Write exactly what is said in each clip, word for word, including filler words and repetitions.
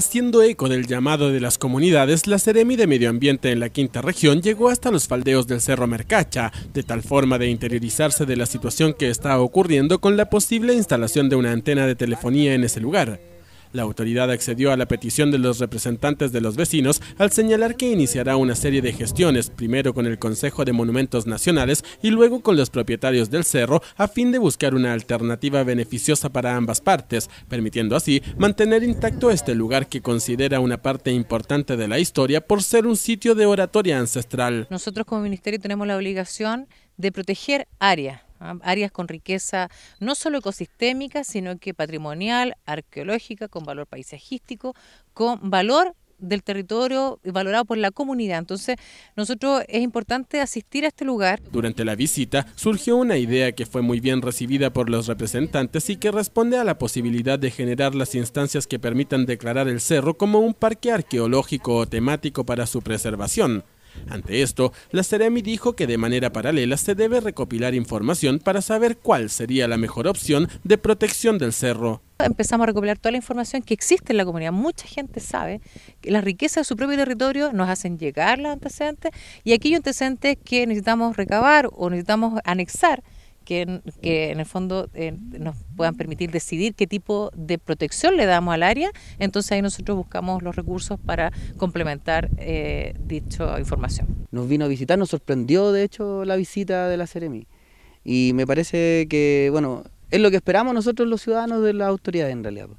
Haciendo eco del llamado de las comunidades, la Seremi de Medio Ambiente en la quinta región llegó hasta los faldeos del Cerro Mercacha, de tal forma de interiorizarse de la situación que está ocurriendo con la posible instalación de una antena de telefonía en ese lugar. La autoridad accedió a la petición de los representantes de los vecinos al señalar que iniciará una serie de gestiones, primero con el Consejo de Monumentos Nacionales y luego con los propietarios del cerro, a fin de buscar una alternativa beneficiosa para ambas partes, permitiendo así mantener intacto este lugar que considera una parte importante de la historia por ser un sitio de oratoria ancestral. Nosotros como ministerio tenemos la obligación de proteger áreas. áreas con riqueza no solo ecosistémica, sino que patrimonial, arqueológica, con valor paisajístico, con valor del territorio y valorado por la comunidad. Entonces, nosotros es importante asistir a este lugar. Durante la visita surgió una idea que fue muy bien recibida por los representantes y que responde a la posibilidad de generar las instancias que permitan declarar el cerro como un parque arqueológico o temático para su preservación. Ante esto, la Seremi dijo que de manera paralela se debe recopilar información para saber cuál sería la mejor opción de protección del cerro. Empezamos a recopilar toda la información que existe en la comunidad. Mucha gente sabe que las riquezas de su propio territorio nos hacen llegar los antecedentes y aquellos antecedentes que necesitamos recabar o necesitamos anexar, que, que en el fondo eh, nos puedan permitir decidir qué tipo de protección le damos al área. Entonces ahí nosotros buscamos los recursos para complementar eh, dicha información. Nos vino a visitar, nos sorprendió de hecho la visita de la Seremi y me parece que, bueno, es lo que esperamos nosotros los ciudadanos de las autoridades en realidad,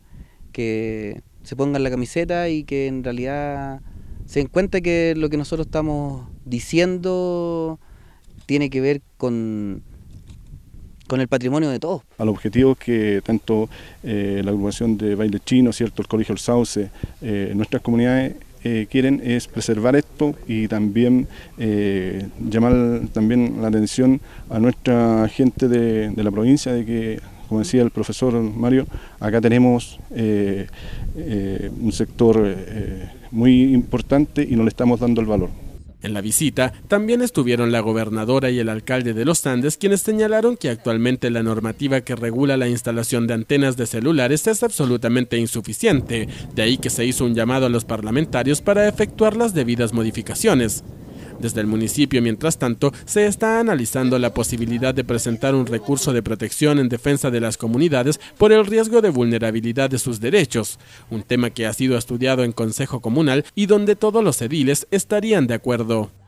que se pongan la camiseta y que en realidad se den cuenta que lo que nosotros estamos diciendo tiene que ver con con el patrimonio de todos. Al objetivo que tanto eh, la agrupación de baile chino, cierto, el Colegio El Sauce, eh, nuestras comunidades eh, quieren es preservar esto y también eh, llamar también la atención a nuestra gente de, de la provincia de que, como decía el profesor Mario, acá tenemos eh, eh, un sector eh, muy importante y no le estamos dando el valor. En la visita también estuvieron la gobernadora y el alcalde de Los Andes, quienes señalaron que actualmente la normativa que regula la instalación de antenas de celulares es absolutamente insuficiente, de ahí que se hizo un llamado a los parlamentarios para efectuar las debidas modificaciones. Desde el municipio, mientras tanto, se está analizando la posibilidad de presentar un recurso de protección en defensa de las comunidades por el riesgo de vulnerabilidad de sus derechos, un tema que ha sido estudiado en Consejo Comunal y donde todos los ediles estarían de acuerdo.